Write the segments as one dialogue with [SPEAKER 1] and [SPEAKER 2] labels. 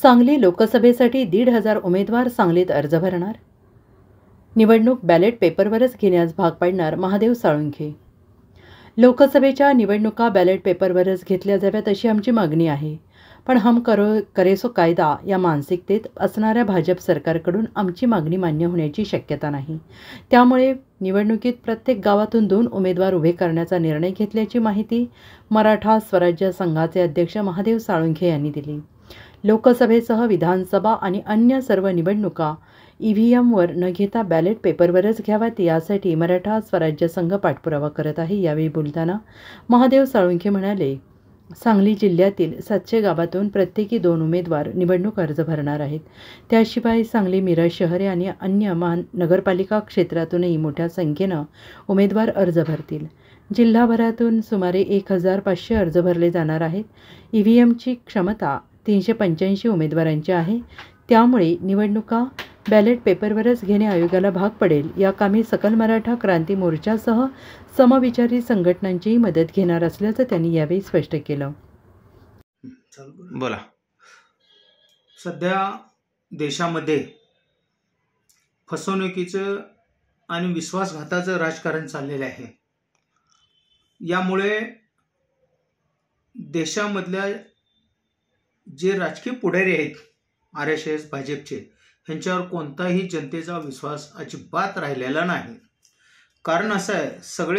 [SPEAKER 1] सांगली लोकसभेसाठी 1,500 उमेदवार सांगलीत अर्ज भरणार. निवडणूक बॅलेट पेपरवरच घेण्यास भाग पाडणार महादेव साळुंखे. लोकसभेच्या निवडणुका बॅलेट पेपरवरच घेतल्या जाव्यात अशी आमची मागणी आहे. पण हम करे सो कायदा या मानसिकतेत असणाऱ्या भाजप सरकारकडून आमची मागणी मान्य होण्याची शक्यता नाही. त्यामुळे निवडणुकीत प्रत्येक गावातून 2 उमेदवार उभे करण्याचा निर्णय घेतल्याची माहिती मराठा स्वराज्य संघाचे अध्यक्ष महादेव साळुंखे यांनी दिली. लोकसभेसह विधानसभा आणि अन्य सर्व निवडणुका EVMवर न घेता बॅलेट पेपरवरच घ्याव्यात यासाठी मराठा स्वराज्य संघ पाठपुरावा करत आहे. यावेळी बोलताना महादेव साळुंखे म्हणाले, सांगली जिल्ह्यातील 700 गावातून प्रत्येकी 2 उमेदवार निवडणूक अर्ज भरणार आहेत. त्याशिवाय सांगली मिरज शहरे आणि अन्य नगरपालिका क्षेत्रातूनही मोठ्या संख्येनं उमेदवार अर्ज भरतील. जिल्हाभरातून सुमारे 1,500 अर्ज भरले जाणार आहेत. EVMची क्षमता 385 उमेदवारांची आहे. त्यामुळे निवडणुका बॅलेट पेपरवरच घेणे आयोगाला भाग पडेल. या कामी सकल मराठा क्रांती मोर्चासह समविचारी संघटनांचीही मदत घेणार असल्याचं त्यांनी यावेळी स्पष्ट केलं.
[SPEAKER 2] बोला. सध्या देशामध्ये फसवणुकीचं आणि विश्वासघाताचं राजकारण चाललेलं आहे. यामुळे देशामधल्या जे राजकीय पुढारी आहेत, RSS भाजपचे, ह्यांच्यावर कोणताही जनतेचा विश्वास अजिबात राहिलेला नाही. कारण असं आहे,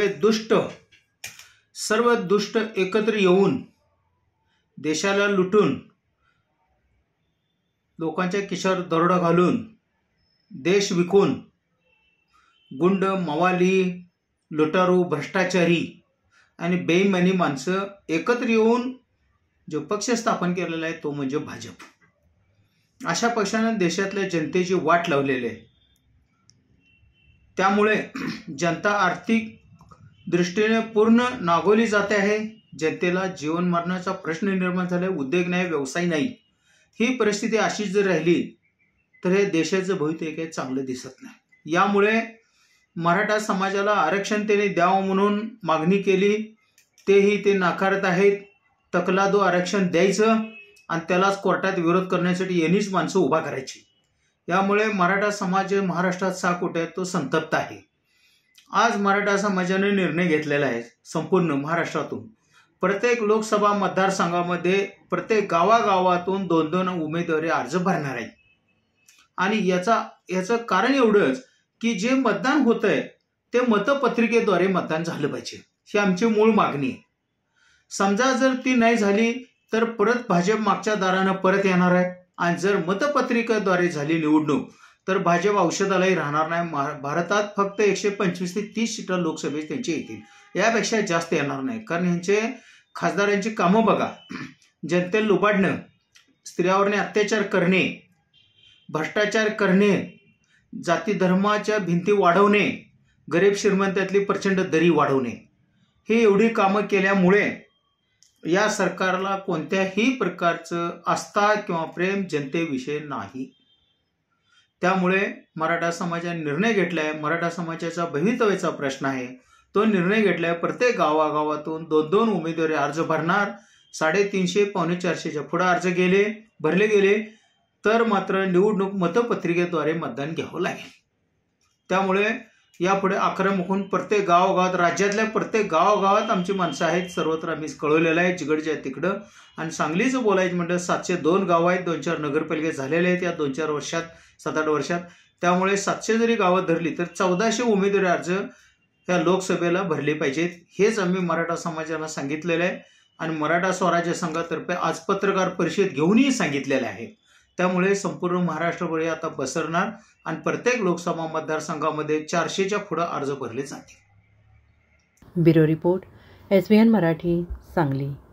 [SPEAKER 2] सर्व दुष्ट एकत्र येऊन देशाला लुटून, लोकांच्या खिशावर दरोडा घालून, देश विकून, गुंड, मवाली, लुटारू, भ्रष्टाचारी आणि बेईमानी माणसं एकत्र येऊन जो पक्ष स्थापन केलेला आहे तो म्हणजे भाजप. अशा पक्षानं देशातल्या जनतेची वाट लावलेली आहे. त्यामुळे जनता आर्थिक दृष्टीने पूर्ण नागोली जाते आहे. जनतेला जीवन मरणाचा प्रश्न निर्माण झाला. उद्योग नाही, व्यवसाय नाही. ही परिस्थिती अशीच जर राहिली तर हे देशाचं भवितव्य काही चांगलं दिसत नाही. यामुळे मराठा समाजाला आरक्षण त्याने द्यावं म्हणून मागणी केली, तेही ते नाकारत आहेत. तकलादो आरक्षण द्यायचं आणि त्यालाच कोर्टात विरोध करण्यासाठी यांनीच माणसं उभा करायची. यामुळे मराठा समाज महाराष्ट्रात 6 कोटी आहे, तो संतप्त आहे. आज मराठा समाजाने निर्णय घेतलेला आहे, संपूर्ण महाराष्ट्रातून प्रत्येक लोकसभा मतदारसंघामध्ये प्रत्येक गावागावातून 2-2 उमेदवारी अर्ज भरणार आहेत. आणि याचं कारण एवढंच की जे मतदान होत आहे ते मतपत्रिकेद्वारे मतदान झालं पाहिजे. ही आमची मूळ मागणी आहे. समजा जर ती नाही झाली तर परत भाजप मागच्या दारानं परत येणार आहे. आणि जर मतपत्रिकेद्वारे झाली निवडणूक तर भाजप औषधालाही राहणार नाही. भारतात फक्त 125 ते 30 सीटा लोकसभेत त्यांची येतील, यापेक्षा जास्त येणार नाही. कारण ह्यांचे खासदारांची कामं बघा. जनतेला लुबाडणं, स्त्रियांवरने अत्याचार करणे, भ्रष्टाचार करणे, जाती धर्माच्या भिंती वाढवणे, गरीब श्रीमंतातली प्रचंड दरी वाढवणे, हे एवढी कामं केल्यामुळे या सरकारला कोणत्याही प्रकारचं आस्था किंवा प्रेम जनतेविषयी नाही. त्यामुळे मराठा समाजाने निर्णय घेतलाय. मराठा समाजाचा भवितव्याचा प्रश्न आहे, तो निर्णय घेतलाय. प्रत्येक गावागावातून 2-2 उमेदवारी अर्ज भरणार. 350 पावणे 400च्या पुढे अर्ज भरले गेले तर मात्र निवडणूक मतपत्रिकेद्वारे मतदान घ्यावं लागेल. त्यामुळे यापुढे आक्रमक होऊन प्रत्येक गावागावात, राज्यातल्या प्रत्येक गावागावात आमची माणसं आहेत. सर्वत्र आम्ही कळवलेलं आहे, जिकडच्या तिकडं. आणि सांगलीचं बोलायचं म्हटलं 702 गावं आहेत, 2-4 नगरपालिका झालेल्या आहेत या 2-4 वर्षात, 7-8 वर्षात. त्यामुळे 700 जरी गावं धरली तर 1400 उमेदवारी अर्ज ह्या लोकसभेला भरले पाहिजेत. हेच आम्ही मराठा समाजाला सांगितलेलं आहे. आणि मराठा स्वराज्य संघातर्फे आज पत्रकार परिषद घेऊनही सांगितलेलं आहे. त्यामुळे संपूर्ण महाराष्ट्रभर आता पसरणार आणि प्रत्येक लोकसभा मतदारसंघामध्ये 400च्या पुढे अर्ज भरले जातील.
[SPEAKER 1] Bureau report, SVN Marathi, Sangli.